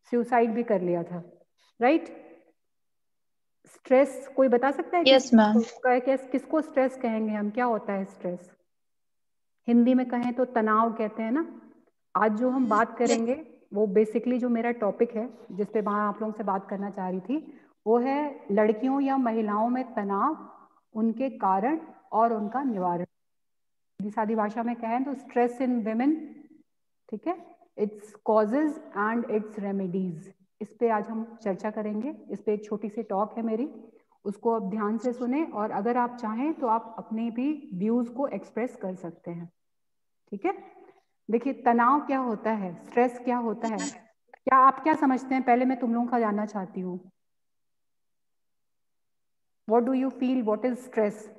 Suicide भी कर लिया था, राइट? स्ट्रेस कोई बता सकता है कि यस मैम। किसको स्ट्रेस कहेंगे हम? क्या होता है स्ट्रेस? हिंदी में कहें तो तनाव कहते हैं ना। आज जो हम बात करेंगे वो बेसिकली जो मेरा टॉपिक है, जिस पे मैं आप लोगों से बात करना चाह रही थी, वो है लड़कियों या महिलाओं में तनाव, उनके कारण और उनका निवारण। सीधी सादी भाषा में कहें तो स्ट्रेस इन विमेन, ठीक है, its causes and its remedies. इस पे आज हम चर्चा करेंगे। इस पे एक छोटी सी टॉक है मेरी, उसको आप ध्यान से सुने, और अगर आप चाहें तो आप अपने भी व्यूज को एक्सप्रेस कर सकते हैं, ठीक है? देखिए, तनाव क्या होता है, स्ट्रेस क्या होता है, क्या आप क्या समझते हैं? पहले मैं तुम लोगों का जानना चाहती हूँ। What do you feel, what is stress?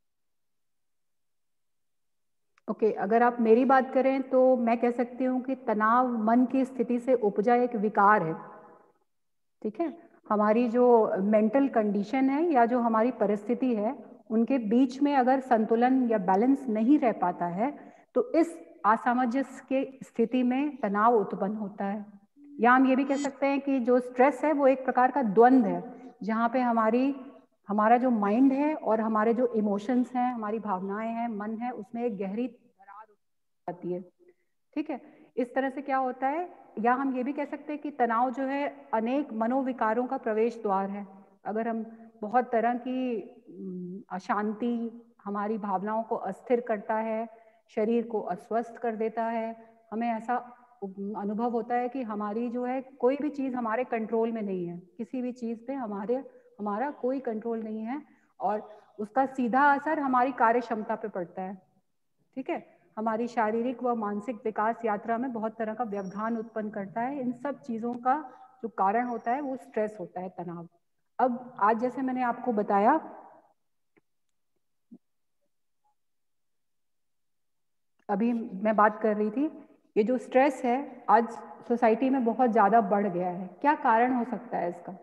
Okay, अगर आप मेरी बात करें तो मैं कह सकती हूँ कि तनाव मन की स्थिति से उपजा एक विकार है, ठीक है? हमारी जो मेंटल कंडीशन है या जो हमारी परिस्थिति है, उनके बीच में अगर संतुलन या बैलेंस नहीं रह पाता है तो इस असामंजस्य के स्थिति में तनाव उत्पन्न होता है। या हम ये भी कह सकते हैं कि जो स्ट्रेस है वो एक प्रकार का द्वंद्व है, जहाँ पे हमारा जो माइंड है और हमारे जो इमोशंस हैं, हमारी भावनाएं हैं, मन है, उसमें एक गहरी दरार आती है, ठीक है? इस तरह से क्या होता है, या हम ये भी कह सकते हैं कि तनाव जो है अनेक मनोविकारों का प्रवेश द्वार है। अगर हम बहुत तरह की अशांति हमारी भावनाओं को अस्थिर करता है, शरीर को अस्वस्थ कर देता है, हमें ऐसा अनुभव होता है कि हमारी जो है कोई भी चीज़ हमारे कंट्रोल में नहीं है, किसी भी चीज़ पे हमारा कोई कंट्रोल नहीं है, और उसका सीधा असर हमारी कार्य क्षमता पे पड़ता है, ठीक है? हमारी शारीरिक व मानसिक विकास यात्रा में बहुत तरह का व्यवधान उत्पन्न करता है। इन सब चीज़ों का जो कारण होता है वो स्ट्रेस होता है, तनाव। अब आज जैसे मैंने आपको बताया, अभी मैं बात कर रही थी, ये जो स्ट्रेस है आज सोसाइटी में बहुत ज़्यादा बढ़ गया है। क्या कारण हो सकता है इसका?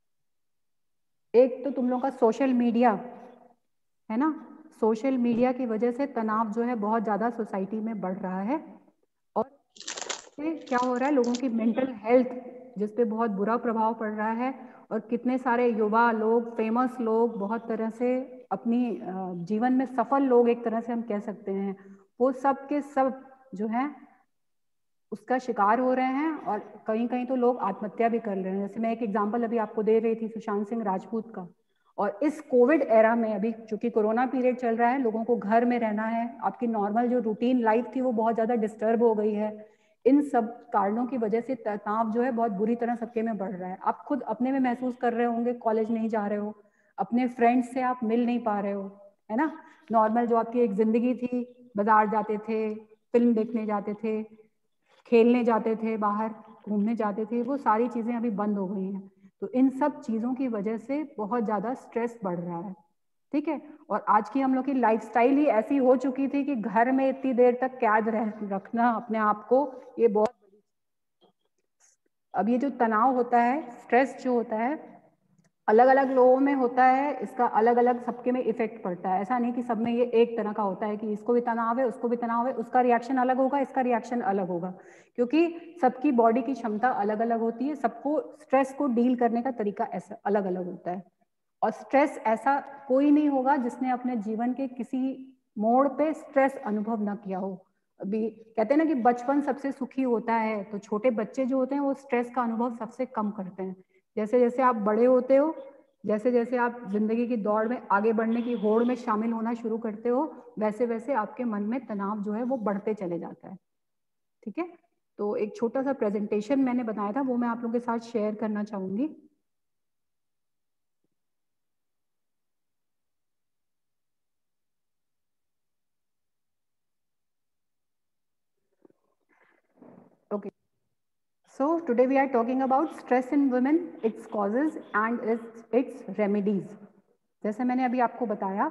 एक तो तुम लोग का सोशल मीडिया है ना, सोशल मीडिया की वजह से तनाव जो है बहुत ज़्यादा सोसाइटी में बढ़ रहा है, और क्या हो रहा है, लोगों की मेंटल हेल्थ जिस पे बहुत बुरा प्रभाव पड़ रहा है, और कितने सारे युवा लोग, फेमस लोग, बहुत तरह से अपनी जीवन में सफल लोग एक तरह से हम कह सकते हैं, वो सब के सब जो है उसका शिकार हो रहे हैं, और कहीं कहीं तो लोग आत्महत्या भी कर रहे हैं। जैसे मैं एक एग्जांपल अभी आपको दे रही थी सुशांत सिंह राजपूत का। और इस कोविड एरा में, अभी चूंकि कोरोना पीरियड चल रहा है, लोगों को घर में रहना है, आपकी नॉर्मल जो रूटीन लाइफ थी वो बहुत ज़्यादा डिस्टर्ब हो गई है। इन सब कारणों की वजह से तनाव जो है बहुत बुरी तरह सबके में बढ़ रहा है। आप खुद अपने में महसूस कर रहे होंगे, कॉलेज नहीं जा रहे हो, अपने फ्रेंड्स से आप मिल नहीं पा रहे हो, है ना? नॉर्मल जो आपकी एक जिंदगी थी, बाजार जाते थे, फिल्म देखने जाते थे, खेलने जाते थे, बाहर घूमने जाते थे, वो सारी चीज़ें अभी बंद हो गई हैं। तो इन सब चीज़ों की वजह से बहुत ज़्यादा स्ट्रेस बढ़ रहा है, ठीक है? और आज की हम लोग की लाइफस्टाइल ही ऐसी हो चुकी थी कि घर में इतनी देर तक कैद रखना अपने आप को, ये बहुत। अब ये जो तनाव होता है, स्ट्रेस जो होता है, अलग अलग लोगों में होता है, इसका अलग अलग सबके में इफेक्ट पड़ता है। ऐसा नहीं कि सब में ये एक तरह का होता है कि इसको भी तनाव है, उसको भी तनाव है, उसका रिएक्शन अलग होगा, इसका रिएक्शन अलग होगा, क्योंकि सबकी बॉडी की क्षमता अलग अलग होती है, सबको स्ट्रेस को डील करने का तरीका ऐसा अलग अलग होता है। और स्ट्रेस ऐसा कोई नहीं होगा जिसने अपने जीवन के किसी मोड़ पे स्ट्रेस अनुभव ना किया हो। अभी कहते हैं ना कि बचपन सबसे सुखी होता है, तो छोटे बच्चे जो होते हैं वो स्ट्रेस का अनुभव सबसे कम करते हैं। जैसे जैसे आप बड़े होते हो, जैसे जैसे आप जिंदगी की दौड़ में आगे बढ़ने की होड़ में शामिल होना शुरू करते हो, वैसे वैसे आपके मन में तनाव जो है वो बढ़ते चले जाता है, ठीक है? तो एक छोटा सा प्रेजेंटेशन मैंने बनाया था, वो मैं आप लोगों के साथ शेयर करना चाहूंगी। Okay, so today we are talking about stress in women, its causes and its remedies। जैसे मैंने अभी आपको बताया,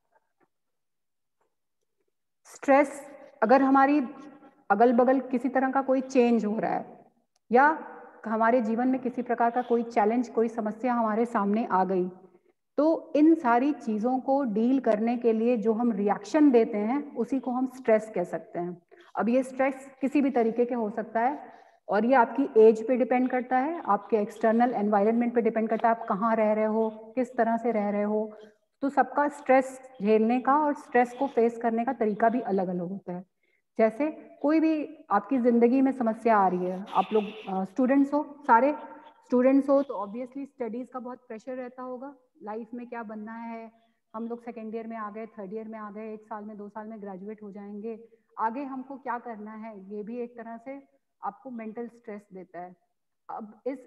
स्ट्रेस अगर हमारी अगल बगल किसी तरह का कोई चेंज हो रहा है, या हमारे जीवन में किसी प्रकार का कोई चैलेंज, कोई समस्या हमारे सामने आ गई, तो इन सारी चीज़ों को डील करने के लिए जो हम रिएक्शन देते हैं उसी को हम स्ट्रेस कह सकते हैं। अब ये स्ट्रेस किसी भी तरीके के हो सकता है, और ये आपकी एज पे डिपेंड करता है, आपके एक्सटर्नल एनवायरनमेंट पे डिपेंड करता है, आप कहाँ रह रहे हो, किस तरह से रह रहे हो। तो सबका स्ट्रेस झेलने का और स्ट्रेस को फेस करने का तरीका भी अलग अलग होता है। जैसे कोई भी आपकी ज़िंदगी में समस्या आ रही है, आप लोग स्टूडेंट्स हो, सारे स्टूडेंट्स हो, तो ऑब्वियसली स्टडीज़ का बहुत प्रेशर रहता होगा, लाइफ में क्या बनना है। हम लोग सेकेंड ईयर में आ गए, थर्ड ईयर में आ गए, 1 साल में 2 साल में ग्रेजुएट हो जाएंगे, आगे हमको क्या करना है, ये भी एक तरह से आपको मेंटल स्ट्रेस देता है। अब इस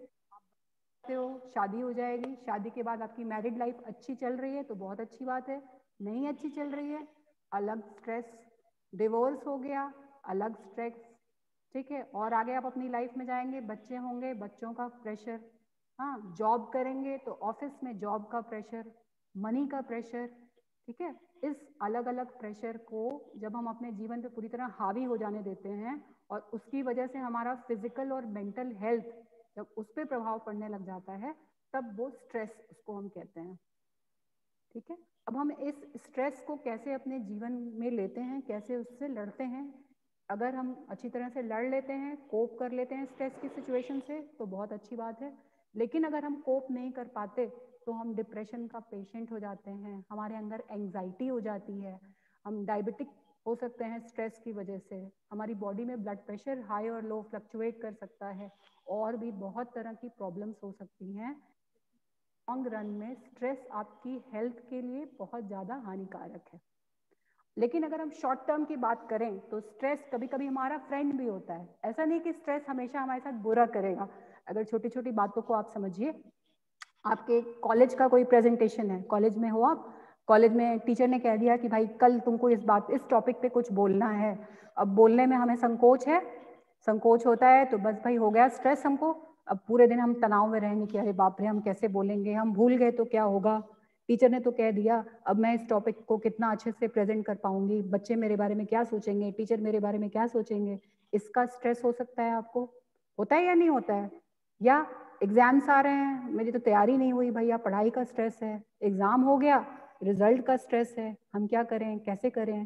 हो शादी हो जाएगी, शादी के बाद आपकी मैरिड लाइफ अच्छी चल रही है तो बहुत अच्छी बात है, नहीं अच्छी चल रही है अलग स्ट्रेस, डिवोर्स हो गया अलग स्ट्रेस, ठीक है। और आगे आप अपनी लाइफ में जाएंगे, बच्चे होंगे, बच्चों का प्रेशर, हाँ, जॉब करेंगे तो ऑफिस में जॉब का प्रेशर, मनी का प्रेशर, ठीक है। इस अलग अलग प्रेशर को जब हम अपने जीवन पे पूरी तरह हावी हो जाने देते हैं और उसकी वजह से हमारा फिजिकल और मेंटल हेल्थ जब उस पर प्रभाव पड़ने लग जाता है, तब वो स्ट्रेस उसको हम कहते हैं, ठीक है। अब हम इस स्ट्रेस को कैसे अपने जीवन में लेते हैं, कैसे उससे लड़ते हैं। अगर हम अच्छी तरह से लड़ लेते हैं, कोप कर लेते हैं स्ट्रेस की सिचुएशन से, तो बहुत अच्छी बात है। लेकिन अगर हम कोप नहीं कर पाते तो हम डिप्रेशन का पेशेंट हो जाते हैं, हमारे अंदर एंग्जाइटी हो जाती है, हम डायबिटिक हो सकते हैं स्ट्रेस की वजह से, हमारी बॉडी में ब्लड प्रेशर हाई और लो फ्लक्चुएट कर सकता है, और भी बहुत तरह की प्रॉब्लम्स हो सकती हैं। लॉन्ग रन में स्ट्रेस आपकी हेल्थ के लिए बहुत ज़्यादा हानिकारक है। लेकिन अगर हम शॉर्ट टर्म की बात करें तो स्ट्रेस कभी कभी हमारा फ्रेंड भी होता है। ऐसा नहीं कि स्ट्रेस हमेशा हमारे साथ बुरा करेगा। अगर छोटी छोटी बातों को आप समझिए, आपके कॉलेज का कोई प्रेजेंटेशन है, कॉलेज में हो आप, कॉलेज में टीचर ने कह दिया कि भाई कल तुमको इस टॉपिक पे कुछ बोलना है। अब बोलने में हमें संकोच है, संकोच होता है तो बस भाई हो गया स्ट्रेस हमको। अब पूरे दिन हम तनाव में रहेंगे कि अरे बाप रे हम कैसे बोलेंगे, हम भूल गए तो क्या होगा, टीचर ने तो कह दिया, अब मैं इस टॉपिक को कितना अच्छे से प्रेजेंट कर पाऊंगी, बच्चे मेरे बारे में क्या सोचेंगे, टीचर मेरे बारे में क्या सोचेंगे। इसका स्ट्रेस हो सकता है आपको, होता है या नहीं होता है। या एग्जाम्स आ रहे हैं, मेरी तो तैयारी नहीं हुई भैया, पढ़ाई का स्ट्रेस है, एग्जाम हो गया, रिजल्ट का स्ट्रेस है, हम क्या करें कैसे करें।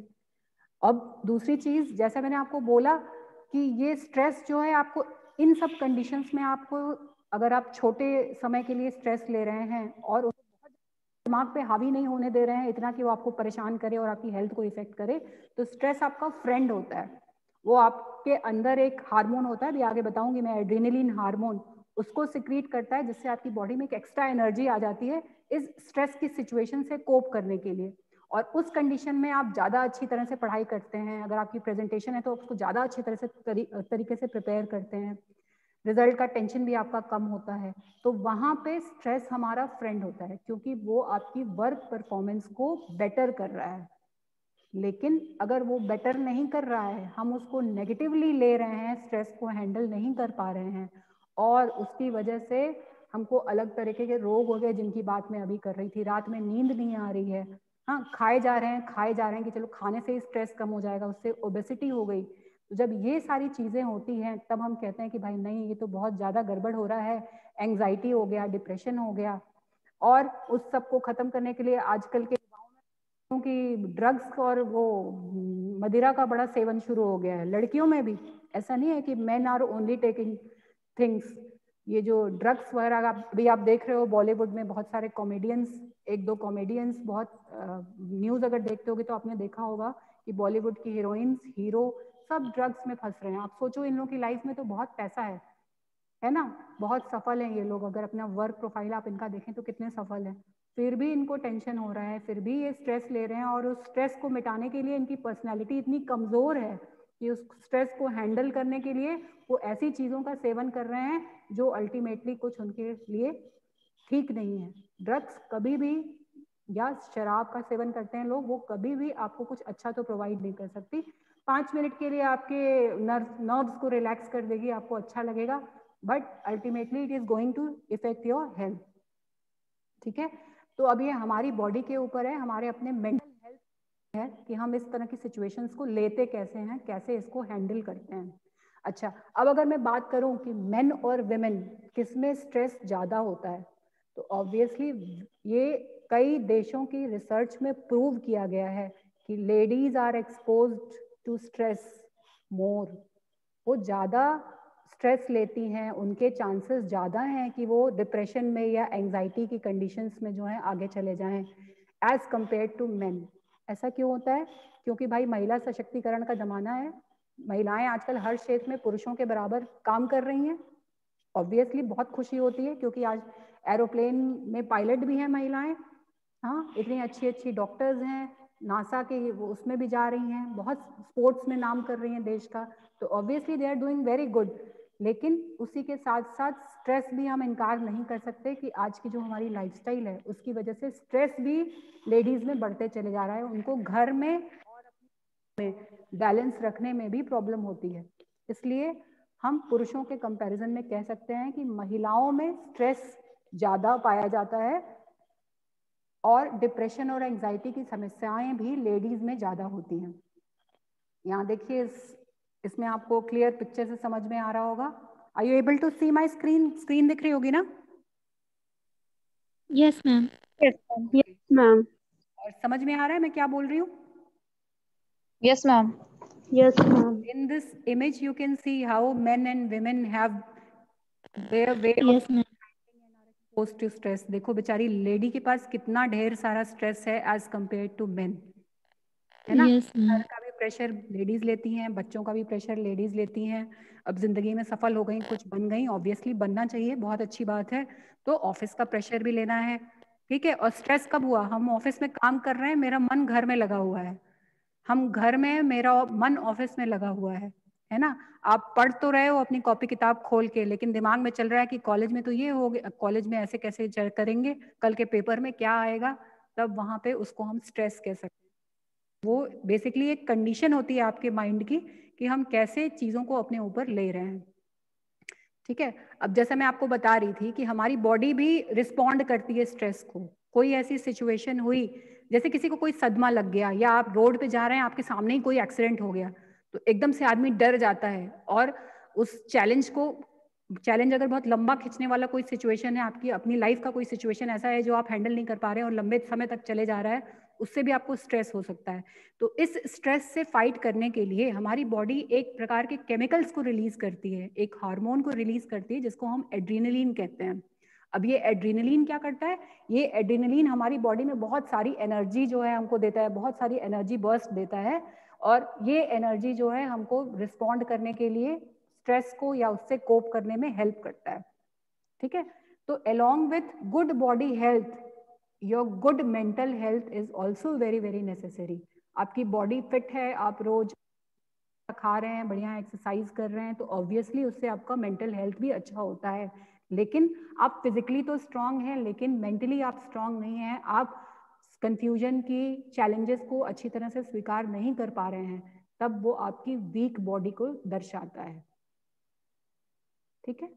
अब दूसरी चीज, जैसा मैंने आपको बोला कि ये स्ट्रेस जो है आपको इन सब कंडीशंस में आपको, अगर आप छोटे समय के लिए स्ट्रेस ले रहे हैं और दिमाग पे हावी नहीं होने दे रहे हैं इतना कि वो आपको परेशान करे और आपकी हेल्थ को इफेक्ट करे, तो स्ट्रेस आपका फ्रेंड होता है। वो आपके अंदर एक हार्मोन होता है, भी आगे बताऊंगी मैं, एड्रेनलिन हार्मोन, उसको सिक्रीट करता है, जिससे आपकी बॉडी में एक एक्स्ट्रा एनर्जी आ जाती है इस स्ट्रेस की सिचुएशन से कोप करने के लिए। और उस कंडीशन में आप ज़्यादा अच्छी तरह से पढ़ाई करते हैं, अगर आपकी प्रेजेंटेशन है तो उसको ज़्यादा अच्छी तरह से तरीके से प्रिपेयर करते हैं, रिजल्ट का टेंशन भी आपका कम होता है। तो वहाँ पे स्ट्रेस हमारा फ्रेंड होता है, क्योंकि वो आपकी वर्क परफॉर्मेंस को बेटर कर रहा है। लेकिन अगर वो बेटर नहीं कर रहा है, हम उसको नेगेटिवली ले रहे हैं, स्ट्रेस को हैंडल नहीं कर पा रहे हैं, और उसकी वजह से हमको अलग तरीके के रोग हो गए, जिनकी बात मैं अभी कर रही थी, रात में नींद नहीं आ रही है, हाँ, खाए जा रहे हैं कि चलो खाने से ही स्ट्रेस कम हो जाएगा, उससे ओबेसिटी हो गई। तो जब ये सारी चीज़ें होती हैं तब हम कहते हैं कि भाई नहीं, ये तो बहुत ज़्यादा गड़बड़ हो रहा है, एंग्जाइटी हो गया, डिप्रेशन हो गया। और उस सब को ख़त्म करने के लिए आजकल के कि ड्रग्स और वो मदिरा का बड़ा सेवन शुरू हो गया है लड़कियों में भी। ऐसा नहीं है कि men are only taking things, ये जो ड्रग्स वगैरह अभी आप देख रहे हो बॉलीवुड में, बहुत सारे कॉमेडियंस, एक दो कॉमेडियंस, बहुत न्यूज़ अगर देखते होगे तो आपने देखा होगा कि बॉलीवुड की हीरोइंस, हीरो सब ड्रग्स में फंस रहे हैं। आप सोचो इन लोगों की लाइफ में तो बहुत पैसा है ना, बहुत सफल हैं ये लोग, अगर अपना वर्क प्रोफाइल आप इनका देखें तो कितने सफल हैं, फिर भी इनको टेंशन हो रहा है, फिर भी ये स्ट्रेस ले रहे हैं, और उस स्ट्रेस को मिटाने के लिए इनकी पर्सनैलिटी इतनी कमज़ोर है कि उस स्ट्रेस को हैंडल करने के लिए वो ऐसी चीज़ों का सेवन कर रहे हैं जो अल्टीमेटली कुछ उनके लिए ठीक नहीं है। ड्रग्स कभी भी, या शराब का सेवन करते हैं लोग, वो कभी भी आपको कुछ अच्छा तो प्रोवाइड नहीं कर सकती। 5 मिनट के लिए आपके नर्व्स को रिलैक्स कर देगी, आपको अच्छा लगेगा, but ultimately it is going to effect your health, ठीक है। तो अब ये हमारी बॉडी के ऊपर है, हमारे अपने मेंटल हेल्थ है कि हम इस तरह की सिचुएशंस को लेते कैसे हैं, कैसे इसको हैंडल करते हैं। अच्छा, अब अगर मैं बात करूं कि मेन और विमेन किसमें स्ट्रेस ज़्यादा होता है, तो ऑब्वियसली ये कई देशों की रिसर्च में प्रूव किया गया है कि ladies are exposed to stress more, वो ज़्यादा स्ट्रेस लेती हैं उनके चांसेस ज़्यादा हैं कि वो डिप्रेशन में या एंजाइटी की कंडीशंस में जो है आगे चले जाएं एज कंपेयर टू मेन। ऐसा क्यों होता है? क्योंकि भाई महिला सशक्तिकरण का ज़माना है, महिलाएं आजकल हर क्षेत्र में पुरुषों के बराबर काम कर रही हैं। ऑब्वियसली बहुत खुशी होती है क्योंकि आज एरोप्लेन में पायलट भी हैं महिलाएं, हाँ, इतनी अच्छी अच्छी डॉक्टर्स हैं, नासा के वो उसमें भी जा रही हैं, बहुत स्पोर्ट्स में नाम कर रही हैं देश का, तो obviously they are doing very good. लेकिन उसी के साथ साथ स्ट्रेस भी हम इनकार नहीं कर सकते कि आज की जो हमारी लाइफस्टाइल है उसकी वजह से स्ट्रेस भी लेडीज में बढ़ते चले जा रहा है, उनको घर में और अपने बैलेंस रखने में भी प्रॉब्लम होती है। इसलिए हम पुरुषों के कंपैरिजन में कह सकते हैं कि महिलाओं में स्ट्रेस ज़्यादा पाया जाता है और डिप्रेशन और एंजाइटी की समस्याएं भी लेडीज में ज़्यादा होती हैं। यहाँ देखिए इसमें आपको क्लियर पिक्चर से समझ में आ रहा होगा। Are you able to see my screen? Screen दिख रही होगी ना? Yes ma'am. Yes ma'am. Yes ma'am. और समझ में आ रहा है मैं क्या बोल रही हूँ? Yes ma'am. Yes ma'am. In this image you can see how men and women have their way of yes ma'am. exposed to stress। देखो बेचारी लेडी के पास कितना ढेर सारा स्ट्रेस है एज कंपेयर टू मेन, है ना? Yes ma'am. घर का भी प्रेशर लेडीज लेती हैं, बच्चों का भी प्रेशर लेडीज लेती हैं। अब जिंदगी में सफल हो गई, कुछ बन गई, ऑब्वियसली बनना चाहिए, बहुत अच्छी बात है। तो ऑफिस का प्रेशर भी लेना है, ठीक है। और स्ट्रेस कब हुआ? हम ऑफिस में काम कर रहे हैं, मेरा मन घर में लगा हुआ है, हम घर में, मेरा मन ऑफिस में लगा हुआ है ना? आप पढ़ तो रहे हो अपनी कॉपी किताब खोल के, लेकिन दिमाग में चल रहा है कि कॉलेज में तो ये हो गया, कॉलेज में ऐसे कैसे करेंगे, कल के पेपर में क्या आएगा, तब वहां पे उसको हम स्ट्रेस कह सकते हैं। वो बेसिकली एक कंडीशन होती है आपके माइंड की कि हम कैसे चीजों को अपने ऊपर ले रहे हैं, ठीक है। अब जैसे मैं आपको बता रही थी कि हमारी बॉडी भी रिस्पॉन्ड करती है स्ट्रेस को। कोई ऐसी सिचुएशन हुई, जैसे किसी को कोई सदमा लग गया या आप रोड पे जा रहे हैं, आपके सामने ही कोई एक्सीडेंट हो गया, तो एकदम से आदमी डर जाता है और उस चैलेंज अगर बहुत लंबा खींचने वाला कोई सिचुएशन है, आपकी अपनी लाइफ का कोई सिचुएशन ऐसा है जो आप हैंडल नहीं कर पा रहे हैं और लंबे समय तक चले जा रहा है, उससे भी आपको स्ट्रेस हो सकता है। तो इस स्ट्रेस से फाइट करने के लिए हमारी बॉडी एक प्रकार के केमिकल्स को रिलीज करती है, एक हार्मोन को रिलीज करती है जिसको हम एड्रीनलिन कहते हैं। अब ये एड्रीनलिन क्या करता है? ये एड्रीनलिन हमारी बॉडी में बहुत सारी एनर्जी जो है हमको देता है, बहुत सारी एनर्जी बर्स्ट देता है, और ये एनर्जी जो है हमको रिस्पॉन्ड करने के लिए, स्ट्रेस को या उससे कोप करने में हेल्प करता है, ठीक है। तो along with good body health, your good mental health is also very very necessary. आपकी बॉडी फिट है, आप रोज खा रहे हैं, बढ़िया एक्सरसाइज कर रहे हैं, तो ऑब्वियसली उससे आपका मेंटल हेल्थ भी अच्छा होता है। लेकिन आप फिजिकली तो स्ट्रांग हैं, लेकिन मेंटली आप स्ट्रांग नहीं हैं, आप कंफ्यूजन की चैलेंजेस को अच्छी तरह से स्वीकार नहीं कर पा रहे हैं, तब वो आपकी वीक बॉडी को दर्शाता है, ठीक है।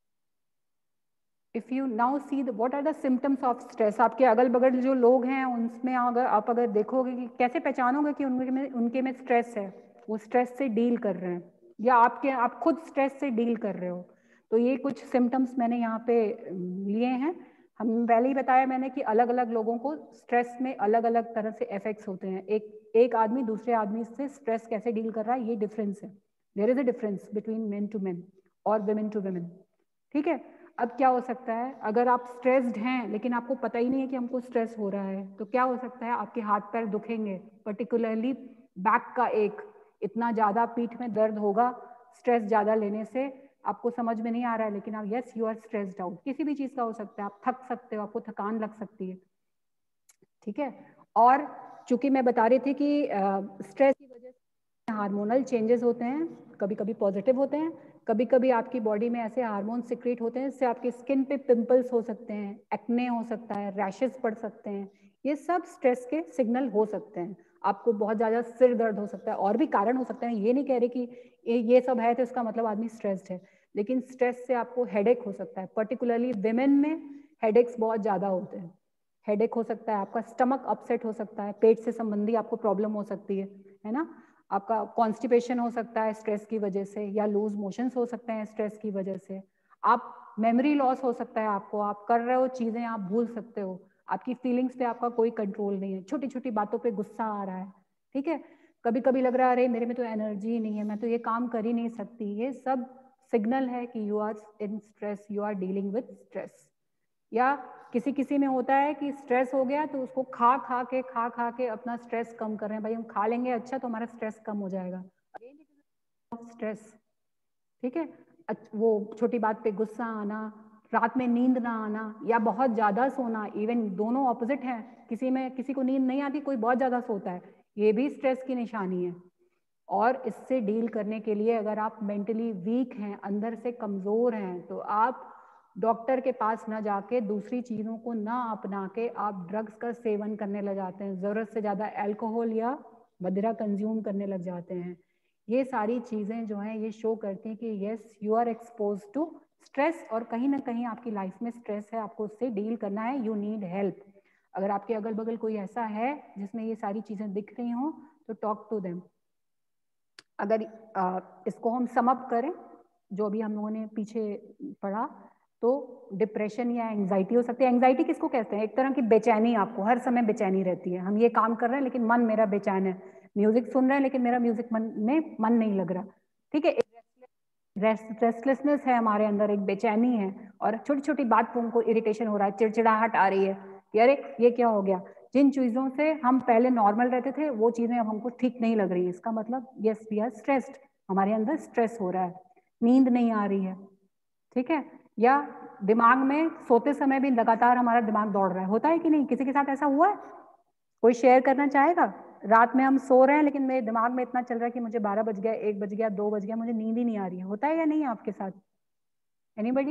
If you now see what are the symptoms of stress, आपके अगल बगल जो लोग हैं उनमें अगर देखोगे कि कैसे पहचानोगे कि उनके में स्ट्रेस है, वो स्ट्रेस से डील कर रहे हैं या आप खुद स्ट्रेस से डील कर रहे हो। तो ये कुछ सिम्टम्स मैंने यहाँ पे लिए हैं। हम पहले ही बताया मैंने कि अलग अलग लोगों को स्ट्रेस में अलग अलग तरह से इफेक्ट्स होते हैं। एक आदमी दूसरे आदमी से स्ट्रेस कैसे डील कर रहा है, ये डिफरेंस है। There is a difference between men to men और वुमेन टू वुमेन, ठीक है। अब क्या हो सकता है, अगर आप स्ट्रेस्ड हैं लेकिन आपको पता ही नहीं है कि हमको स्ट्रेस हो रहा है, तो क्या हो सकता है, आपके हाथ पैर दुखेंगे, पर्टिकुलरली बैक का एक, इतना ज़्यादा पीठ में दर्द होगा स्ट्रेस ज़्यादा लेने से। आपको समझ में नहीं आ रहा है लेकिन आप yes you are stressed out, किसी भी चीज़ का हो सकता है, आप थक सकते हो, आपको थकान लग सकती है, ठीक है। और चूंकि मैं बता रही थी कि स्ट्रेस की वजह से हार्मोनल चेंजेस होते हैं, कभी कभी पॉजिटिव होते हैं, कभी कभी आपकी बॉडी में ऐसे हार्मोन सिक्रेट होते हैं जिससे आपकी स्किन पे पिंपल्स हो सकते हैं, एक्ने हो सकता है, रैशेस पड़ सकते हैं, ये सब स्ट्रेस के सिग्नल हो सकते हैं। आपको बहुत ज़्यादा सिर दर्द हो सकता है, और भी कारण हो सकते हैं, ये नहीं कह रहे कि ये सब है तो इसका मतलब आदमी स्ट्रेस्ड है, लेकिन स्ट्रेस से आपको हेडेक हो सकता है, पर्टिकुलरली विमेन में हेडेक्स बहुत ज़्यादा होते हैं। हेडेक हो सकता है, आपका स्टमक अपसेट हो सकता है, पेट से संबंधी आपको प्रॉब्लम हो सकती है ना। आपका कॉन्स्टिपेशन हो सकता है स्ट्रेस की वजह से, या लूज मोशंस हो सकते हैं स्ट्रेस की वजह से। आप मेमोरी लॉस हो सकता है आपको, आप कर रहे हो चीजें आप भूल सकते हो, आपकी फीलिंग्स पे आपका कोई कंट्रोल नहीं है, छोटी छोटी बातों पे गुस्सा आ रहा है, ठीक है। कभी कभी लग रहा है अरे मेरे में तो एनर्जी ही नहीं है, मैं तो ये काम कर ही नहीं सकती। ये सब सिग्नल है कि you are in stress, you are dealing with stress. या किसी किसी में होता है कि स्ट्रेस हो गया तो उसको खा खा के अपना स्ट्रेस कम कर रहे हैं, भाई हम खा लेंगे अच्छा तो हमारा स्ट्रेस कम हो जाएगा, स्ट्रेस। ठीक है, वो छोटी बात पे गुस्सा आना, रात में नींद ना आना या बहुत ज्यादा सोना, इवन दोनों ऑपोजिट हैं, किसी को नींद नहीं आती, कोई बहुत ज्यादा सोता है, ये भी स्ट्रेस की निशानी है। और इससे डील करने के लिए अगर आप मेंटली वीक हैं, अंदर से कमजोर हैं, तो आप डॉक्टर के पास ना जाके, दूसरी चीजों को ना अपना के आप ड्रग्स का सेवन करने लग जाते हैं, जरूरत से ज्यादा अल्कोहल या मदिरा कंज्यूम करने लग जाते हैं। ये सारी चीजें जो हैं ये शो करती हैं कि yes you are expose to stress, और कहीं ना कहीं आपकी लाइफ में स्ट्रेस है, आपको उससे डील करना है, यू नीड हेल्प। अगर आपके अगल बगल कोई ऐसा है जिसमें ये सारी चीजें दिख रही हों तो टॉक टू देम। अगर इसको हम समअप करें, जो अभी हम लोगों ने पीछे पढ़ा, तो डिप्रेशन या एंजाइटी हो सकती है। एंजाइटी किसको कहते हैं? एक तरह की बेचैनी, आपको हर समय बेचैनी रहती है, हम ये काम कर रहे हैं लेकिन मन मेरा बेचैन है, म्यूजिक सुन रहे हैं लेकिन मेरा म्यूजिक में मन नहीं लग रहा। ठीक है, रेस्टलेसनेस है हमारे अंदर, एक बेचैनी है, और छोटी छोटी बात पर उनको इरिटेशन हो रहा है, चिड़चिड़ाहट आ रही है कि अरे ये क्या हो गया। जिन चीजों से हम पहले नॉर्मल रहते थे वो चीजें अब हमको ठीक नहीं लग रही, इसका मतलब यस वी आर स्ट्रेस्ड, हमारे अंदर स्ट्रेस हो रहा है, नींद नहीं आ रही है। ठीक है, या दिमाग में सोते समय भी लगातार हमारा दिमाग दौड़ रहा है, होता है कि नहीं? किसी के साथ ऐसा हुआ है? कोई शेयर करना चाहेगा? रात में हम सो रहे हैं लेकिन मेरे दिमाग में इतना चल रहा है कि मुझे 12 बज गया, 1 बज गया, 2 बज गया, मुझे नींद ही नहीं आ रही है, होता है या नहीं आपके साथ? एनीबडी?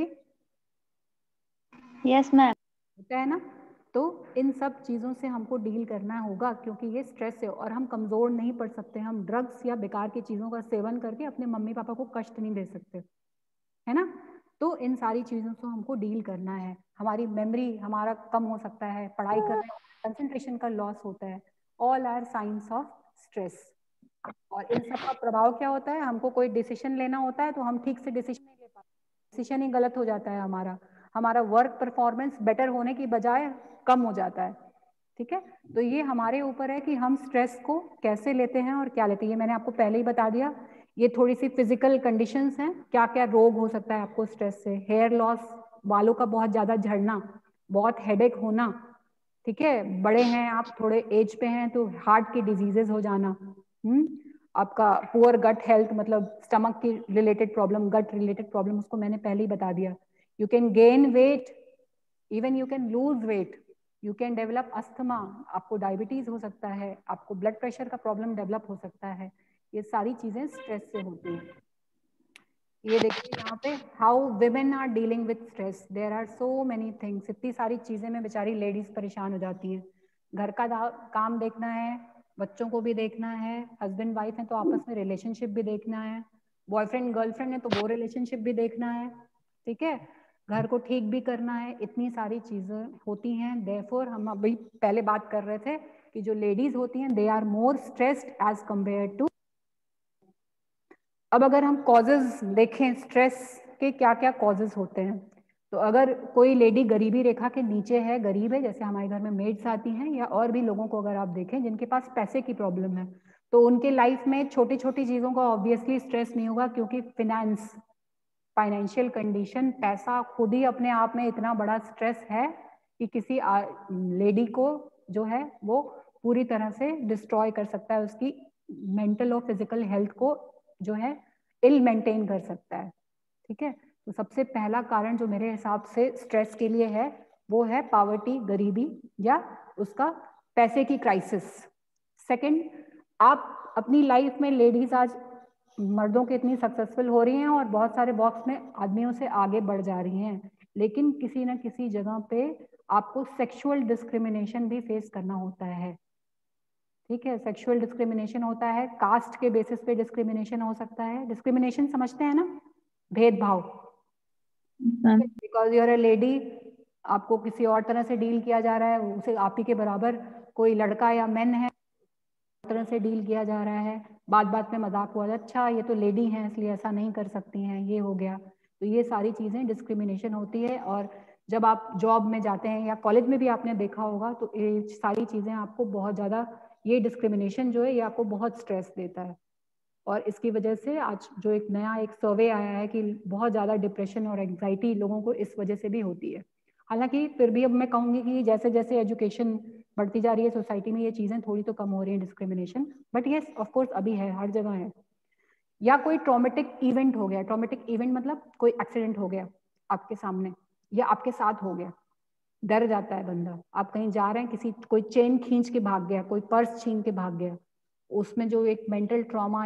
Yes ma'am. होता है ना? तो इन सब चीज़ों से हमको डील करना होगा, क्योंकि ये स्ट्रेस है और हम कमज़ोर नहीं पड़ सकते, हम ड्रग्स या बेकार की चीज़ों का सेवन करके अपने मम्मी पापा को कष्ट नहीं दे सकते, है ना? तो इन सारी चीज़ों से हमको डील करना है। हमारी मेमोरी हमारा कम हो सकता है, पढ़ाई कर रहे हैं कंसंट्रेशन का लॉस होता है, all are signs of stress. और इन सब का प्रभाव क्या होता है? हमको कोई डिसीजन लेना होता है तो हम ठीक से डिसीजन नहीं ले पाते, डिसीजन ही गलत हो जाता है, हमारा वर्क परफॉर्मेंस बेटर होने की बजाय कम हो जाता है। ठीक है, तो ये हमारे ऊपर है कि हम स्ट्रेस को कैसे लेते हैं और क्या लेते हैं। ये मैंने आपको पहले ही बता दिया। ये थोड़ी सी फिजिकल कंडीशंस हैं, क्या क्या रोग हो सकता है आपको स्ट्रेस से। हेयर लॉस, बालों का बहुत ज्यादा झड़ना, बहुत हेडेक होना। ठीक है, बड़े हैं आप, थोड़े एज पे हैं तो हार्ट की डिजीजेस हो जाना, आपका पुअर गट हेल्थ, मतलब स्टमक की related problem, gut related problem, उसको मैंने पहले ही बता दिया। You can gain weight, even you can lose weight, you can develop asthma, आपको डायबिटीज हो सकता है, आपको ब्लड प्रेशर का प्रॉब्लम डेवलप हो सकता है। ये सारी चीजें स्ट्रेस से होती हैं। ये देखिए यहाँ पे, how women are dealing with stress, there are so many things, इतनी सारी चीजें में बेचारी लेडीज परेशान हो जाती हैं। घर का काम देखना है, बच्चों को भी देखना है, हस्बैंड वाइफ है तो आपस में रिलेशनशिप भी देखना है, बॉयफ्रेंड गर्लफ्रेंड है तो वो रिलेशनशिप भी देखना है। ठीक है, घर को ठीक भी करना है, इतनी सारी चीजें होती हैं। देयरफॉर हम अभी पहले बात कर रहे थे कि जो लेडीज होती हैं they are more stressed as compare to. अब अगर हम कॉजेज देखें स्ट्रेस के, क्या क्या कॉजेज होते हैं, तो अगर कोई लेडी गरीबी रेखा के नीचे है, गरीब है, जैसे हमारे घर में मेड्स आती हैं, या और भी लोगों को अगर आप देखें जिनके पास पैसे की प्रॉब्लम है, तो उनके लाइफ में छोटी छोटी चीजों का ऑब्वियसली स्ट्रेस नहीं होगा, क्योंकि फाइनेंशियल कंडीशन, पैसा खुद ही अपने आप में इतना बड़ा स्ट्रेस है कि किसी लेडी को जो है वो पूरी तरह से डिस्ट्रॉय कर सकता है, उसकी मेंटल और फिजिकल हेल्थ को जो है इल मेंटेन कर सकता है। ठीक है, तो सबसे पहला कारण जो मेरे हिसाब से स्ट्रेस के लिए है वो है पावर्टी, गरीबी, या उसका पैसे की क्राइसिस। सेकंड, आप अपनी लाइफ में लेडीज आज मर्दों के इतनी सक्सेसफुल हो रही हैं और बहुत सारे बॉक्स में आदमियों से आगे बढ़ जा रही हैं, लेकिन किसी न किसी जगह पे आपको सेक्सुअल डिस्क्रिमिनेशन भी फेस करना होता है। ठीक है, सेक्सुअल डिस्क्रिमिनेशन होता है, कास्ट के बेसिस पे डिस्क्रिमिनेशन हो सकता है। डिस्क्रिमिनेशन समझते हैं ना, भेदभाव, बिकॉज यूर अ लेडी, आपको किसी और तरह से डील किया जा रहा है, उसे आप ही के बराबर कोई लड़का या मैन है तरह से डील किया जा रहा है, बात बात में मजाक हुआ, अच्छा ये तो लेडी हैं इसलिए ऐसा नहीं कर सकती हैं, ये हो गया। तो ये सारी चीजें डिस्क्रिमिनेशन होती है, और जब आप जॉब में जाते हैं या कॉलेज में भी आपने देखा होगा तो ये सारी चीजें आपको बहुत ज्यादा, ये डिस्क्रिमिनेशन जो है ये आपको बहुत स्ट्रेस देता है। और इसकी वजह से आज जो एक नया एक सर्वे आया है कि बहुत ज़्यादा डिप्रेशन और एंग्जाइटी लोगों को इस वजह से भी होती है। हालांकि फिर भी अब मैं कहूँगी कि जैसे जैसे एजुकेशन बढ़ती जा रही है सोसाइटी में, ये चीज़ें थोड़ी तो कम हो रही हैं, discrimination, but yes of course अभी है, हर जगह है। या कोई ट्रॉमेटिक इवेंट हो गया, ट्रॉमेटिक इवेंट मतलब कोई एक्सीडेंट हो गया आपके सामने या आपके साथ हो गया, डर जाता है बंदा। आप कहीं जा रहे हैं, किसी कोई चेन खींच के भाग गया, कोई पर्स छीन के भाग गया, उसमें जो एक मेंटल ट्रॉमा,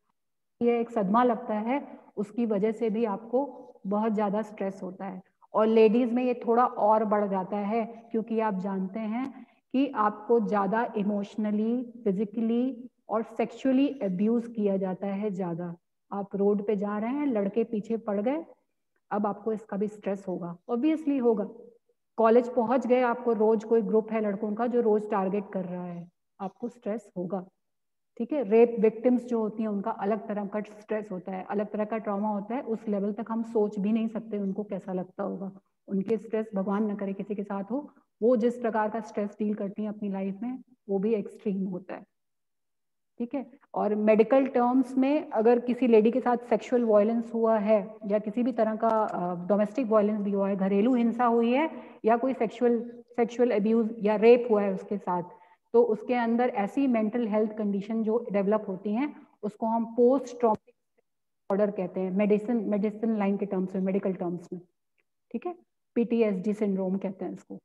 ये एक सदमा लगता है, उसकी वजह से भी आपको बहुत ज़्यादा स्ट्रेस होता है। और लेडीज़ में ये थोड़ा और बढ़ जाता है, क्योंकि आप जानते हैं कि आपको ज़्यादा इमोशनली, फिजिकली और सेक्सुअली अब्यूज़ किया जाता है ज़्यादा। आप रोड पे जा रहे हैं, लड़के पीछे पड़ गए, अब आपको इसका भी स्ट्रेस होगा, ऑब्वियसली होगा। कॉलेज पहुंच गए, आपको रोज कोई ग्रुप है लड़कों का जो रोज टारगेट कर रहा है, आपको स्ट्रेस होगा। ठीक है, रेप विक्टिम्स जो होती हैं उनका अलग तरह का स्ट्रेस होता है, अलग तरह का ट्रॉमा होता है, उस लेवल तक हम सोच भी नहीं सकते उनको कैसा लगता होगा। उनके स्ट्रेस, भगवान न करे किसी के साथ हो, वो जिस प्रकार का स्ट्रेस डील करती हैं अपनी लाइफ में, वो भी एक्सट्रीम होता है। ठीक है, और मेडिकल टर्म्स में अगर किसी लेडी के साथ सेक्सुअल वायलेंस हुआ है या किसी भी तरह का डोमेस्टिक वायलेंस भी हुआ है, घरेलू हिंसा हुई है या कोई सेक्सुअल अब्यूज या रेप हुआ है उसके साथ, तो उसके अंदर ऐसी मेंटल हेल्थ कंडीशन जो डेवलप होती हैं, उसको हम पोस्ट ट्रॉमेटिक डिसऑर्डर कहते हैं, मेडिसिन लाइन के टर्म्स में, मेडिकल टर्म्स में। ठीक है, PTSD सिंड्रोम कहते हैं इसको।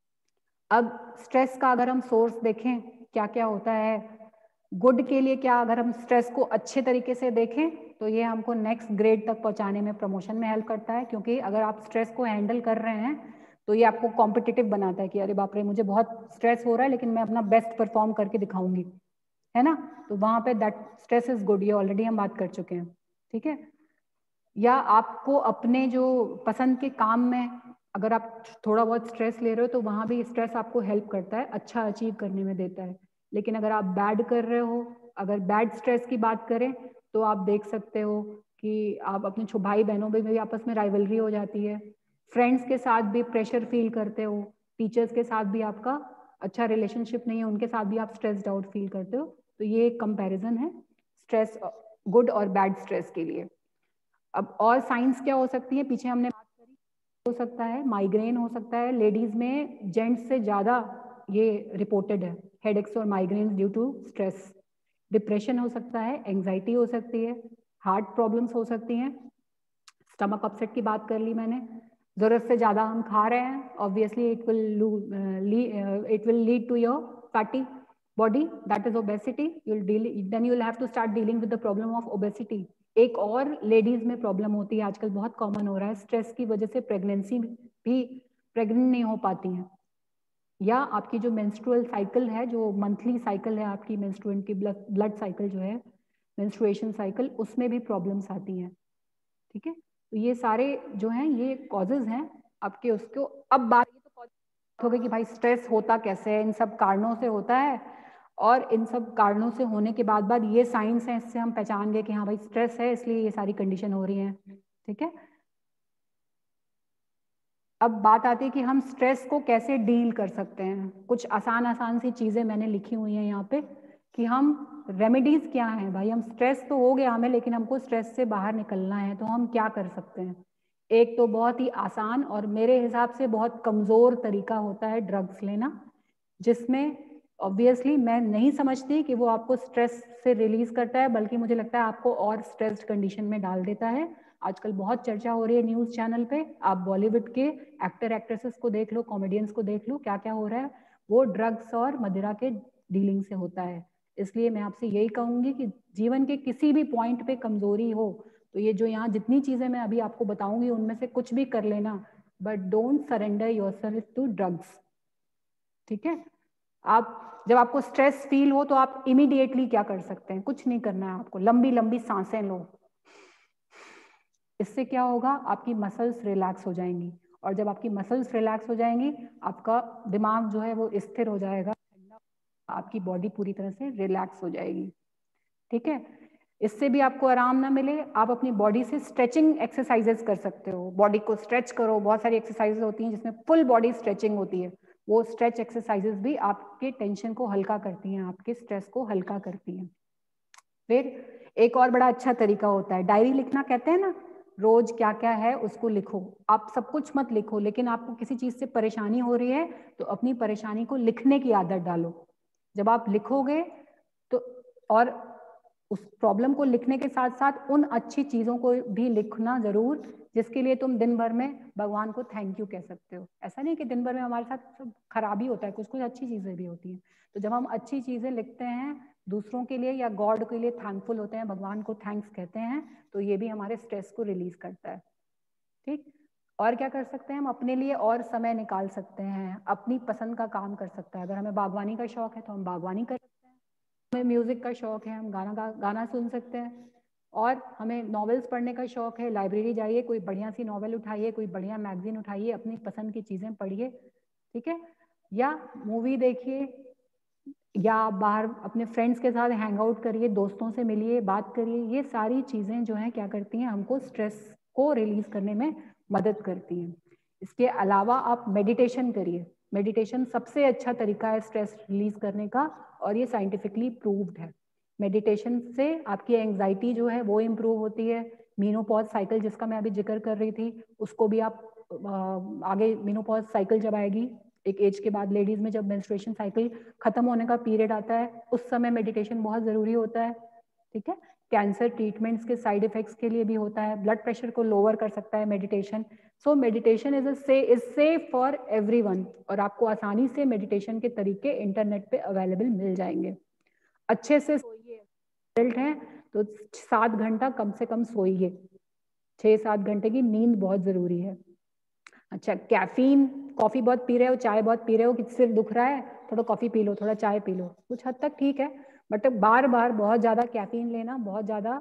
अब स्ट्रेस का अगर हम सोर्स देखें क्या क्या होता है गुड के लिए, क्या अगर हम स्ट्रेस को अच्छे तरीके से देखें तो ये हमको नेक्स्ट ग्रेड तक पहुंचाने में, प्रमोशन में हेल्प करता है। क्योंकि अगर आप स्ट्रेस को हैंडल कर रहे हैं तो ये आपको कॉम्पिटिटिव बनाता है कि अरे बाप रे, मुझे बहुत स्ट्रेस हो रहा है लेकिन मैं अपना बेस्ट परफॉर्म करके दिखाऊंगी, है ना। तो वहां पे दैट स्ट्रेस इज गुड, ये ऑलरेडी हम बात कर चुके हैं। ठीक है, या आपको अपने जो पसंद के काम में अगर आप थोड़ा बहुत स्ट्रेस ले रहे हो तो वहां भी स्ट्रेस आपको हेल्प करता है, अच्छा अचीव करने में देता है। लेकिन अगर आप बैड कर रहे हो, अगर बैड स्ट्रेस की बात करें तो आप देख सकते हो कि आप अपने भाई बहनों में भी आपस में राइवलरी हो जाती है, फ्रेंड्स के साथ भी प्रेशर फील करते हो, टीचर्स के साथ भी आपका अच्छा रिलेशनशिप नहीं है, उनके साथ भी आप स्ट्रेस्ड आउट फील करते हो। तो ये एक कंपैरिजन है स्ट्रेस, गुड और बैड स्ट्रेस के लिए। अब और साइंस क्या हो सकती है, पीछे हमने बात करी, हो सकता है माइग्रेन हो सकता है, लेडीज में जेंट्स से ज्यादा ये रिपोर्टेड है, हेडेक्स और migraine due to stress. Depression हो सकता है, एंजाइटी हो सकती है, हार्ट प्रॉब्लम्स हो सकती हैं, स्टमक अपसेट की बात कर ली मैंने, जरूरत से ज्यादा हम खा रहे हैं, obviously it will lead to your fatty body, that is obesity, then you'll have to start dealing with the problem of obesity। एक और लेडीज में प्रॉब्लम होती है, आजकल बहुत कॉमन हो रहा है, स्ट्रेस की वजह से प्रेगनेंसी भी, प्रेग्नेंट नहीं हो पाती हैं, या आपकी जो मेंस्ट्रुअल साइकिल है, जो मंथली साइकिल है आपकी, मेंस्ट्रुएंट की ब्लड साइकिल जो है, मेंस्ट्रुएशन साइकिल, उसमें भी प्रॉब्लम्स आती हैं। ठीक है, तो ये सारे जो हैं ये कॉजेज हैं आपके उसको। अब बात ये तो हो गई कि भाई स्ट्रेस होता कैसे है, इन सब कारणों से होता है, और इन सब कारणों से होने के बाद ये साइंस है, इससे हम पहचान गए कि हाँ भाई स्ट्रेस है इसलिए ये सारी कंडीशन हो रही हैं। ठीक है, अब बात आती है कि हम स्ट्रेस को कैसे डील कर सकते हैं। कुछ आसान आसान सी चीजें मैंने लिखी हुई हैं यहाँ पे कि हम रेमेडीज क्या हैं भाई, हम स्ट्रेस तो हो गया हमें लेकिन हमको स्ट्रेस से बाहर निकलना है तो हम क्या कर सकते हैं। एक तो बहुत ही आसान और मेरे हिसाब से बहुत कमजोर तरीका होता है ड्रग्स लेना, जिसमें ऑब्वियसली मैं नहीं समझती कि वो आपको स्ट्रेस से रिलीज करता है, बल्कि मुझे लगता है आपको और स्ट्रेस्ड कंडीशन में डाल देता है। आजकल बहुत चर्चा हो रही है न्यूज चैनल पे, आप बॉलीवुड के एक्टर एक्ट्रेसेस को देख लो, कॉमेडियंस को देख लो, क्या क्या हो रहा है, वो ड्रग्स और मदिरा के डीलिंग से होता है। इसलिए मैं आपसे यही कहूंगी कि जीवन के किसी भी पॉइंट पे कमजोरी हो तो ये जो यहाँ जितनी चीजें मैं अभी आपको बताऊंगी उनमें से कुछ भी कर लेना, but don't surrender yourself to drugs. ठीक है, आप जब आपको स्ट्रेस फील हो तो आप इमीडिएटली क्या कर सकते हैं, कुछ नहीं करना है आपको, लंबी लंबी सांसें लो। इससे क्या होगा, आपकी मसल्स रिलैक्स हो जाएंगी, और जब आपकी मसल्स रिलैक्स हो जाएंगी आपका दिमाग जो है वो स्थिर हो जाएगा, आपकी बॉडी पूरी तरह से रिलैक्स हो जाएगी। ठीक है, इससे भी आपको आराम ना मिले, आप अपनी बॉडी से स्ट्रेचिंग एक्सरसाइजेस कर सकते हो, बॉडी को स्ट्रेच करो, बहुत सारी एक्सरसाइजेस होती हैं जिसमें फुल बॉडी स्ट्रेचिंग होती है, वो स्ट्रेच एक्सरसाइजेस भी आपके टेंशन को हल्का करती हैं, आपके स्ट्रेस को हल्का करती हैं। फिर एक और बड़ा अच्छा तरीका होता है डायरी लिखना, कहते हैं ना, रोज क्या क्या है उसको लिखो। आप सब कुछ मत लिखो, लेकिन आपको किसी चीज से परेशानी हो रही है तो अपनी परेशानी को लिखने की आदत डालो। जब आप लिखोगे तो, और उस प्रॉब्लम को लिखने के साथ साथ उन अच्छी चीजों को भी लिखना जरूर, जिसके लिए तुम दिन भर में भगवान को थैंक यू कह सकते हो। ऐसा नहीं कि दिन भर में हमारे साथ सब खराबी होता है, कुछ कुछ अच्छी चीजें भी होती हैं। तो जब हम अच्छी चीजें लिखते हैं दूसरों के लिए या गॉड के लिए थैंकफुल होते हैं, भगवान को थैंक्स कहते हैं, तो ये भी हमारे स्ट्रेस को रिलीज करता है। ठीक। और क्या कर सकते हैं हम अपने लिए? और समय निकाल सकते हैं, अपनी पसंद का काम कर सकते हैं। अगर हमें बागवानी का शौक है तो हम बागवानी कर सकते हैं, हमें म्यूजिक का शौक है हम गाना सुन सकते हैं, और हमें नॉवेल्स पढ़ने का शौक है, लाइब्रेरी जाइए, कोई बढ़िया सी नॉवेल उठाइए, कोई बढ़िया मैगजीन उठाइए, अपनी पसंद की चीजें पढ़िए। ठीक है। या मूवी देखिए, या बाहर अपने फ्रेंड्स के साथ हैंग आउट करिए, दोस्तों से मिलिए, बात करिए। ये सारी चीजें जो हैं क्या करती हैं, हमको स्ट्रेस को रिलीज करने में मदद करती हैं। इसके अलावा आप मेडिटेशन करिए। मेडिटेशन सबसे अच्छा तरीका है स्ट्रेस रिलीज करने का, और ये साइंटिफिकली प्रूव्ड है। मेडिटेशन से आपकी एंजाइटी जो है वो इम्प्रूव होती है। मीनोपॉज साइकिल जिसका मैं अभी जिक्र कर रही थी, उसको भी आप आगे, मीनोपॉज साइकिल जब आएगी एक एज के बाद, लेडीज में जब मेंस्ट्रुएशन साइकिल खत्म होने का पीरियड आता है, उस समय मेडिटेशन बहुत जरूरी होता है। ठीक है। कैंसर ट्रीटमेंट्स के साइड इफेक्ट्स के लिए भी होता है, ब्लड प्रेशर को लोअर कर सकता है meditation. So meditation is safe for everyone, और आपको आसानी से मेडिटेशन के तरीके इंटरनेट पे अवेलेबल मिल जाएंगे। अच्छे से सोइए, एडल्ट हैं तो 7 घंटा कम से कम सोइए, 6-7 घंटे की नींद बहुत जरूरी है। अच्छा, कैफीन, कॉफी बहुत पी रहे हो, चाय बहुत पी रहे हो, कि सिर दुख रहा है, थोड़ा कॉफी पी लो, थोड़ा चाय पी लो, कुछ हद तक ठीक है। बट बार बार बहुत ज्यादा कैफीन लेना, बहुत ज्यादा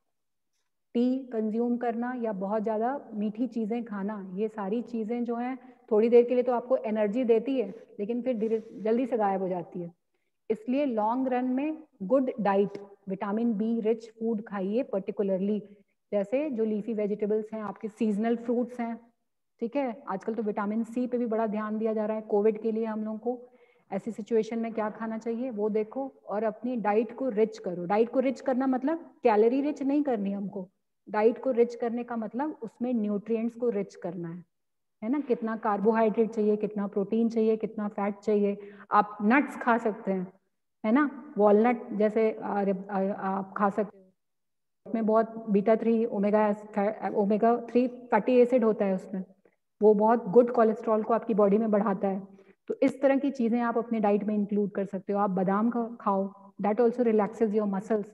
टी कंज्यूम करना, या बहुत ज़्यादा मीठी चीज़ें खाना, ये सारी चीज़ें जो हैं थोड़ी देर के लिए तो आपको एनर्जी देती है, लेकिन फिर धीरे जल्दी से गायब हो जाती है। इसलिए लॉन्ग रन में good diet, vitamin B rich food खाइए, पर्टिकुलरली जैसे जो लीफी वेजिटेबल्स हैं, आपके सीजनल फ्रूट्स हैं। ठीक है। आजकल तो विटामिन सी पे भी बड़ा ध्यान दिया जा रहा है। कोविड के लिए हम लोगों को ऐसी सिचुएशन में क्या खाना चाहिए वो देखो, और अपनी डाइट को रिच करो। डाइट को रिच करना मतलब कैलोरी रिच नहीं करनी हमको। डाइट को रिच करने का मतलब उसमें न्यूट्रिएंट्स को रिच करना है ना। कितना कार्बोहाइड्रेट चाहिए, कितना प्रोटीन चाहिए, कितना फैट चाहिए। आप नट्स खा सकते हैं, है ना, वॉलनट जैसे आप खा सकते हो, उसमें बहुत बीटा 3 ओमेगा 3 फैटी एसिड होता है उसमें, वो बहुत गुड कोलेस्ट्रॉल को आपकी बॉडी में बढ़ाता है। तो इस तरह की चीजें आप अपने डाइट में इंक्लूड कर सकते हो। आप बादाम का खाओ, that also relaxes your muscles.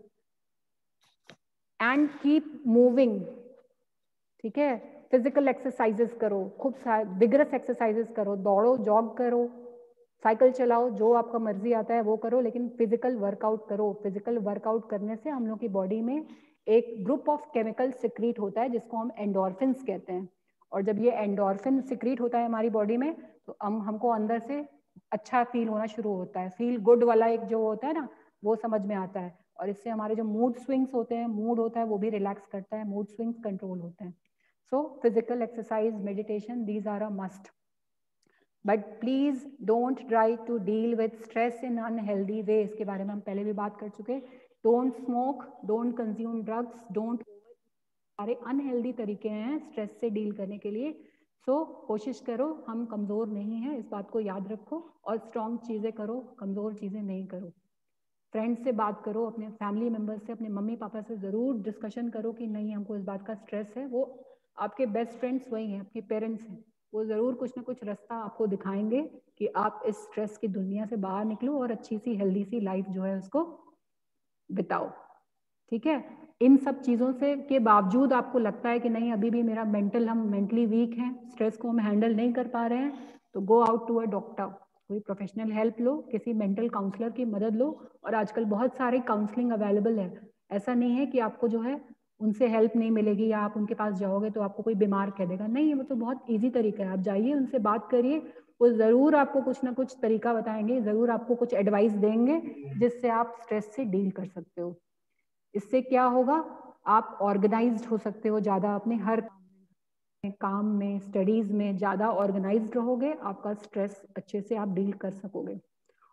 And keep moving. ठीक है। फिजिकल एक्सरसाइजेस करो, खूब विगरस एक्सरसाइजेस करो, दौड़ो, जॉग करो, साइकिल चलाओ, जो आपका मर्जी आता है वो करो, लेकिन फिजिकल वर्कआउट करो। फिजिकल वर्कआउट करने से हम लोग की बॉडी में एक ग्रुप ऑफ केमिकल सिक्रीट होता है जिसको हम एंडोर्फिन्स कहते हैं। और जब ये एंडोर्फिन सिक्रीट होता है हमारी बॉडी में, तो हमको अंदर से अच्छा फील होना शुरू होता है। फील गुड वाला एक जो होता है ना, वो समझ में आता है, और इससे हमारे जो मूड स्विंग्स होते हैं, मूड होता है वो भी रिलैक्स करता है, मूड स्विंग्स कंट्रोल होते हैं। So physical exercise, meditation, these are a must. But please don't try to deal with stress in unhealthy way. इसके बारे में हम पहले भी बात कर चुके। Don't smoke, don't consume drugs, don't, सारे अनहेल्दी तरीके हैं स्ट्रेस से डील करने के लिए। सो कोशिश करो, हम कमज़ोर नहीं हैं, इस बात को याद रखो, और स्ट्रॉन्ग चीज़ें करो, कमज़ोर चीज़ें नहीं करो। फ्रेंड्स से बात करो, अपने फैमिली मेम्बर्स से, अपने मम्मी पापा से ज़रूर डिस्कशन करो कि नहीं हमको इस बात का स्ट्रेस है। वो आपके बेस्ट फ्रेंड्स वही हैं, आपके पेरेंट्स हैं, वो ज़रूर कुछ ना कुछ रास्ता आपको दिखाएंगे कि आप इस स्ट्रेस की दुनिया से बाहर निकलो और अच्छी सी हेल्दी सी लाइफ जो है उसको बिताओ। ठीक है। इन सब चीज़ों से के बावजूद आपको लगता है कि नहीं अभी भी मेरा हम मेंटली वीक हैं, स्ट्रेस को हम हैंडल नहीं कर पा रहे हैं, तो go out to a doctor, कोई प्रोफेशनल हेल्प लो, किसी मेंटल काउंसलर की मदद लो। और आजकल बहुत सारे काउंसलिंग अवेलेबल है। ऐसा नहीं है कि आपको जो है उनसे हेल्प नहीं मिलेगी, या आप उनके पास जाओगे तो आपको कोई बीमार कह देगा, नहीं, वो तो बहुत ईजी तरीका है। आप जाइए, उनसे बात करिए, वो ज़रूर आपको कुछ ना कुछ तरीका बताएंगे, ज़रूर आपको कुछ एडवाइस देंगे जिससे आप स्ट्रेस से डील कर सकते हो। इससे क्या होगा, आप ऑर्गेनाइज्ड हो सकते हो ज़्यादा, अपने हर काम में, स्टडीज़ में ज़्यादा ऑर्गेनाइज्ड रहोगे, आपका स्ट्रेस अच्छे से आप डील कर सकोगे।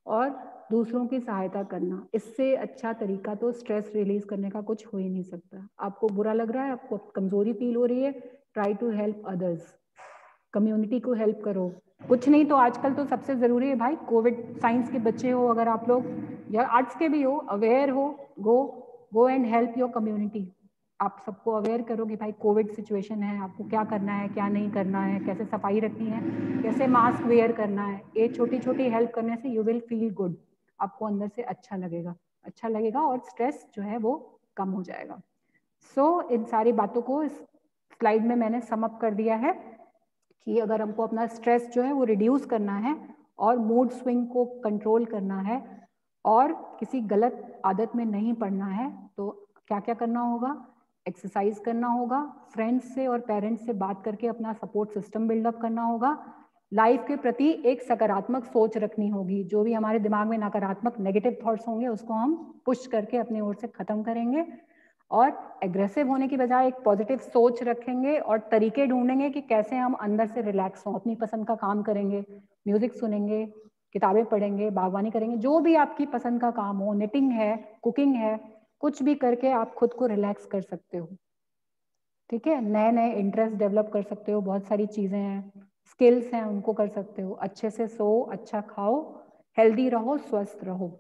और दूसरों की सहायता करना। इससे अच्छा तरीका तो स्ट्रेस रिलीज करने का कुछ हो ही नहीं सकता। आपको बुरा लग रहा है, आपको कमजोरी फील हो रही है, try to help others, community को हेल्प करो। कुछ नहीं तो आजकल तो सबसे ज़रूरी है भाई, कोविड साइंस के बच्चे हो अगर आप लोग या आर्ट्स के भी हो, अवेयर हो, go and help your community. आप सबको अवेयर करो कि भाई कोविड सिचुएशन है, आपको क्या करना है, क्या नहीं करना है, कैसे सफाई रखनी है, कैसे मास्क वेयर करना है। ये छोटी छोटी हेल्प करने से यू विल फील गुड, आपको अंदर से अच्छा लगेगा और स्ट्रेस जो है वो कम हो जाएगा। इन सारी बातों को इस स्लाइड में मैंने सम अप कर दिया है कि अगर हमको अपना स्ट्रेस जो है वो रिड्यूस करना है और मूड स्विंग को कंट्रोल करना है और किसी गलत आदत में नहीं पड़ना है, तो क्या क्या करना होगा? एक्सरसाइज करना होगा, फ्रेंड्स से और पेरेंट्स से बात करके अपना सपोर्ट सिस्टम बिल्डअप करना होगा, लाइफ के प्रति एक सकारात्मक सोच रखनी होगी। जो भी हमारे दिमाग में नकारात्मक नेगेटिव थॉट्स होंगे उसको हम पुश करके अपनी ओर से खत्म करेंगे और एग्रेसिव होने की बजाय एक पॉजिटिव सोच रखेंगे और तरीके ढूंढेंगे कि कैसे हम अंदर से रिलैक्स हों। अपनी पसंद का काम करेंगे, म्यूजिक सुनेंगे, किताबें पढ़ेंगे, बागवानी करेंगे, जो भी आपकी पसंद का काम हो, निटिंग है, कुकिंग है, कुछ भी करके आप खुद को रिलैक्स कर सकते हो। ठीक है, नए नए इंटरेस्ट डेवलप कर सकते हो, बहुत सारी चीज़ें हैं, स्किल्स हैं, उनको कर सकते हो। अच्छे से सो, अच्छा खाओ, हेल्दी रहो, स्वस्थ रहो।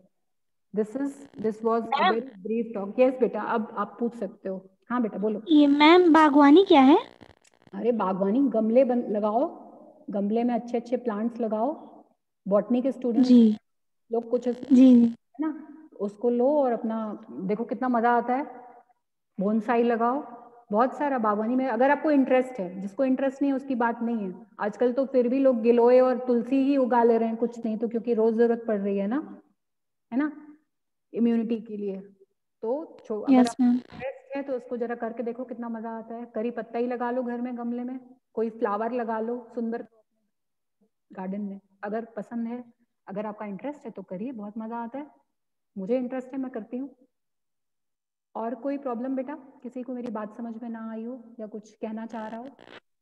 This was a very brief talk. Yes बेटा, अब आप पूछ सकते हो। हाँ बेटा बोलो। ये मैम बागवानी क्या है? अरे बागवानी गमले लगाओ, गमले में अच्छे अच्छे प्लांट्स लगाओ। बॉटनी के स्टूडेंट्स जी लोग कुछ जी है ना, उसको लो और अपना देखो कितना मजा आता है। बोनसाई लगाओ, बहुत सारा बागवानी में अगर आपको इंटरेस्ट है। जिसको इंटरेस्ट नहीं है उसकी बात नहीं है। आजकल तो फिर भी लोग गिलोय और तुलसी ही उगा ले रहे हैं, कुछ नहीं तो क्योंकि रोज जरूरत पड़ रही है ना, इम्यूनिटी के लिए। तो अगर यस आपको मैम। इंटरेस्ट है तो उसको जरा करके देखो कितना मजा आता है। करी पत्ता ही लगा लो घर में, गमले में कोई फ्लावर लगा लो सुंदर गार्डन में, अगर पसंद है, अगर आपका इंटरेस्ट है तो करिए, बहुत मजा आता है। मुझे इंटरेस्ट है, मैं करती हूँ। और कोई प्रॉब्लम बेटा? किसी को मेरी बात समझ में ना आई हो या कुछ कहना चाह रहा हो?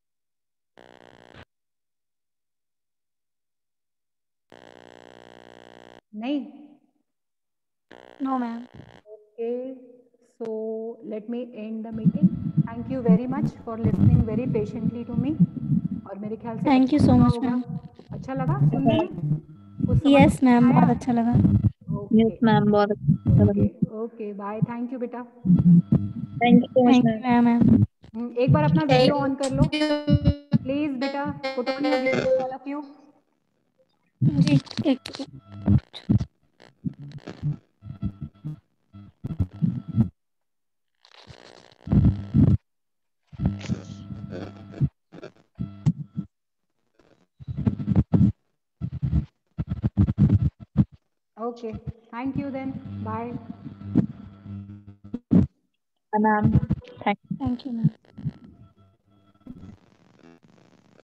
नहीं? No ma'am. Okay, so let me end the meeting. Thank you very much for listening very patiently to me. और मेरे ख्याल से थैंक अच्छा यू सो लगा मच होगा। मैम। अच्छा लगा सुनने में? कुछ समझ यस में मैम, आया? बहुत अच्छा लगा। ओके यस मैम, बहुत अच्छा ओके लगा। Okay, bye. थैंक यू बेटा। Thank you so much thank ma'am. You ma'am. एक बार अपना वीडियो ऑन कर लो प्लीज बेटा। Put on your video all of you. जी एक okay, thank you then, bye. Ma'am thank thank you ma'am.